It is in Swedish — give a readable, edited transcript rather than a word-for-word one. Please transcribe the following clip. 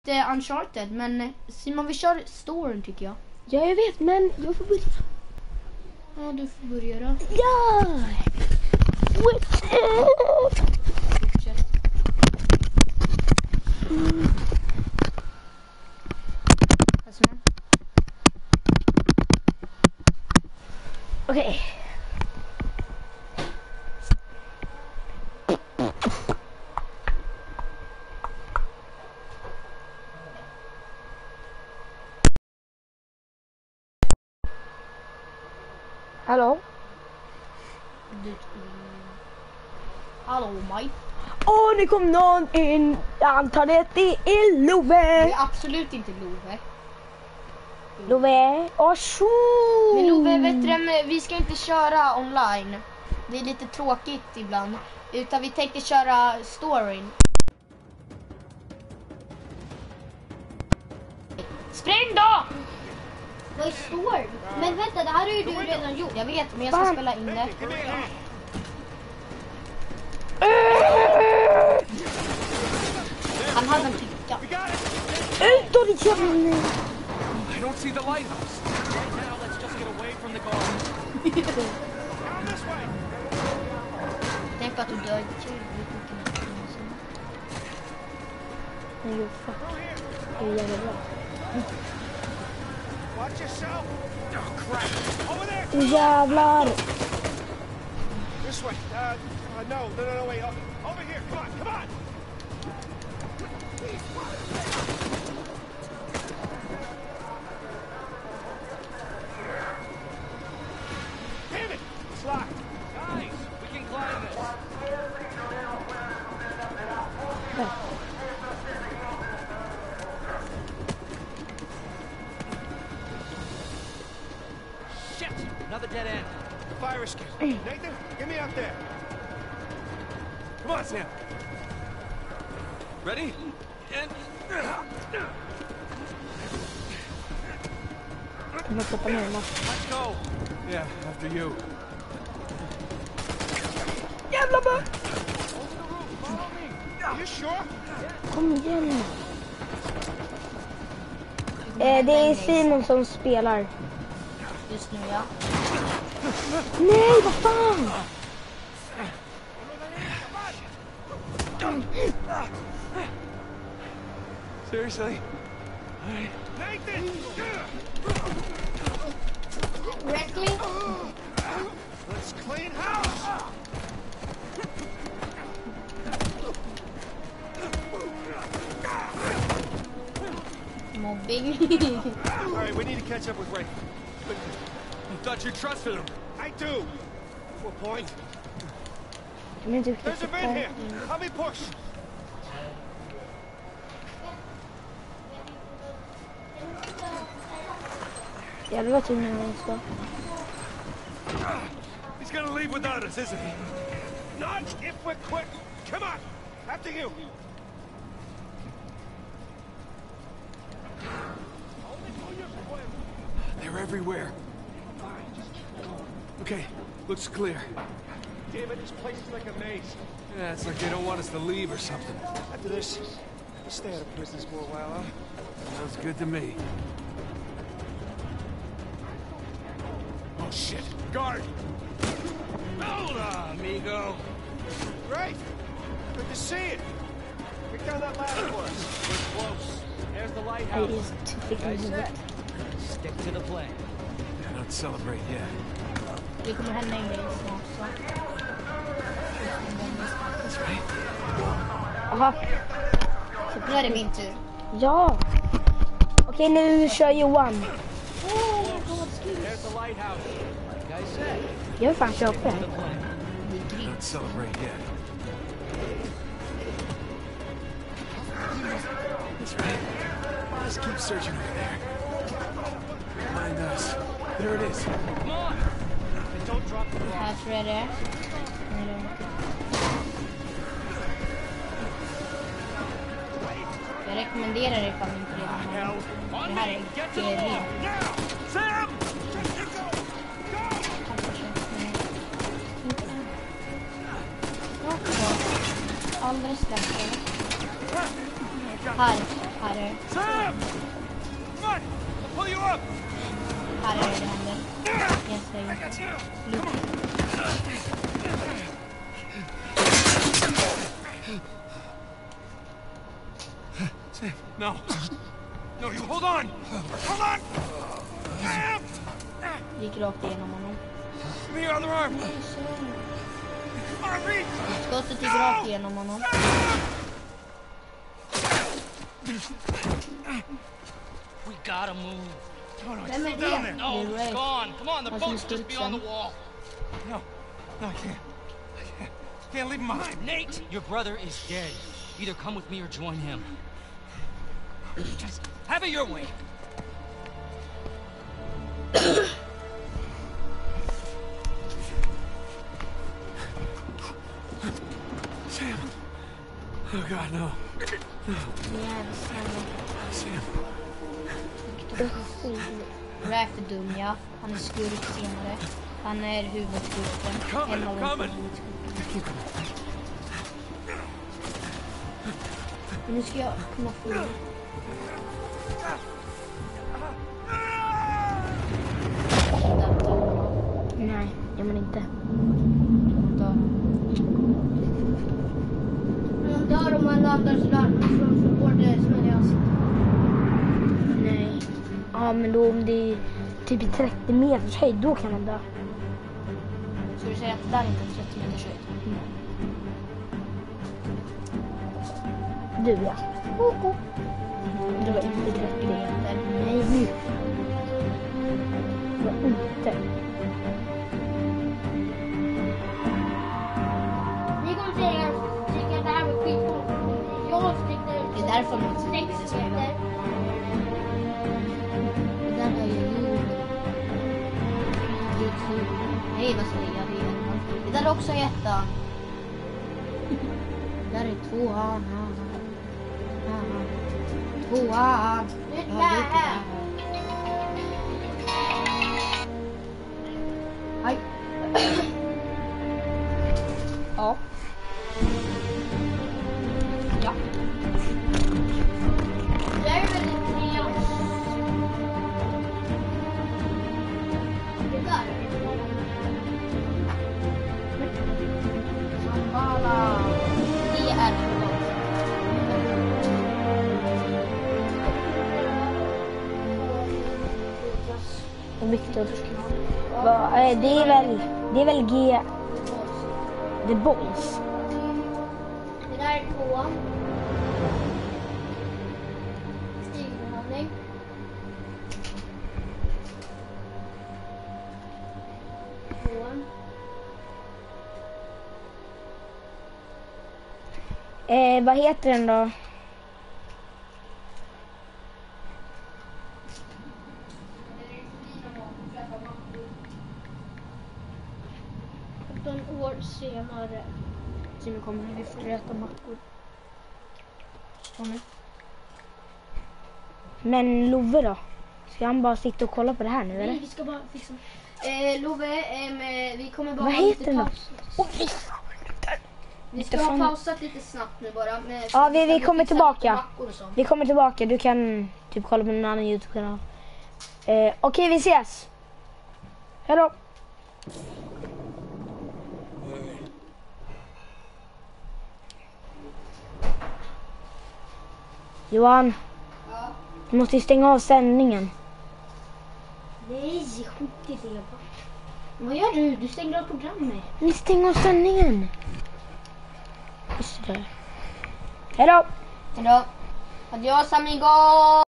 Uncharted, men Simon, vi kör storyn tycker jag. Ja, jag vet, men jag får börja. Ja, du får börja då. Ja! Fortsätt. Okej. Hallå? Hallå, Mike. Åh, det kom någon in. Jag antar det är Love. Det är absolut inte Love. Love. Åh, så. Men Love, vet du, vi ska inte köra online. Det är lite tråkigt ibland. Utan vi tänkte köra storyn. Spring då! Vad står? Men vänta, det här har ju du redan gjort. Jag vet, men jag ska spela in det. Han hade en picka. Ut då, ditt jävla... I don't see the lighthouse. Right now, let's just get away from the garden. Tänk på att du dör. Jo, fuck. Det är jävla bra. Watch yourself. Oh, crap. Over there. Jävlar. This way. No, wait. Over here. Come on. Damn it. It's locked. Guys, we can climb this. Shit! Another dead end. Fire escape. Nathan, get me out there. Come on, Sam. Ready? And... Let's go. Yeah, after you. Jävla bra. Are you sure? Kom igen. Det är Simon som spelar. Just nu, ja. Nej, vad fan? Seriously? Nathan! Correctly? Let's clean house! Mobbing. All right, we need to catch up with Ray. You thought you trusted him. I do. What point? Men du There's a vent here. Help me push. Jävlar vad tunga han ska. He's gonna leave without us, isn't he? Not if we're quick. Come on. After you. They're everywhere. Okay, looks clear. Damn it, this place is like a maze. Yeah, it's like they don't want us to leave or something. After this, we'll stay out of business for a while, huh? Sounds good to me. Oh, shit. Guard! Hola, amigo! Great! Good to see you. Pick down that ladder for us. We're close. There's the Det lighthouse. är typ vilken huvud. Stick to the plan. I don't celebrate yet. Det kommer hända en grej snart så. That's right. Aha. Så nu är det min tur. Ja. Okej, nu kör Johan. There's the lighthouse. Like I said, Jag vill fan köpa to det. the plan. I don't celebrate yet. That's right. Just keep searching over there. Find us. There it is. Come on! And don't drop the Här tror jag det är. Jag rekommenderar det ifall ni inte redan har det. Det här är grejen. Sam! Alldeles strax. Här är det. Sam! Come on! I'll pull you up! Här är det händer. Jag säger. Sam, no. No, you hold on! Hold on! Sam! Gick rakt igenom honom. Give me your other arm! Arm, reach! Skottet gick rakt igenom honom. We gotta move. No, it's Let me still down get- there. No, You're it's right. gone. Come on, the That's boat's his just good beyond the son. wall. No, I can't. I can't leave him behind. Nate, your brother is dead. Either come with me or join him. Just have it your way. Sam. Oh, God, no. Sam. Det är för dum, ja. Han är skurk senare. Han är huvudskurken. Coming, En av coming. Nu ska jag komma förbi. Nej, jag men inte. Man dör om man landar sådär från bordet som är det. Nej. Ja, men då om det är typ i 30 meters höjd, då kan man dö. Så du säger att det där inte är 30 meters höjd? Du ja. Det var inte 30 meter. Nej, nu. Det var inte. Ni kommer tycka att det här var skitcoolt. Jag tyckte Det är därför man inte tycker det är så bra. Det där är ju ljud. Nej, vad säger jag redan? Det där är också ettan. Det där är tvåan. Tvåan. Nytt Jag har gjort det här. Aj. Ja. Ja. Det är väldigt trevligt. Det där. Sambala. Det är tvåan. Viktor. Det är väl G. The Boys. Det där är tvåan. Stigmålning. Tvåan. Vad heter den då? 17 år senare. Så nu kommer vi få äta mackor. Men Love då? Ska han bara sitta och kolla på det här nu Nej, eller? vi ska bara fixa. Love, vi kommer bara Vad ha heter lite den då? paus. Vi ska ha pausat lite snabbt nu bara. Ja, vi kommer fixa tillbaka. lite mackor och sånt. Vi kommer tillbaka. Du kan typ kolla på någon annan YouTube-kanal. Okej, vi ses. Hejdå. Johan, Ja. du måste ju stänga av sändningen. Nej, skit i det. Vad gör du? Du stänger av programmet. Ni stänger av sändningen. Just det. Hejdå. Hejdå. Adios amigo.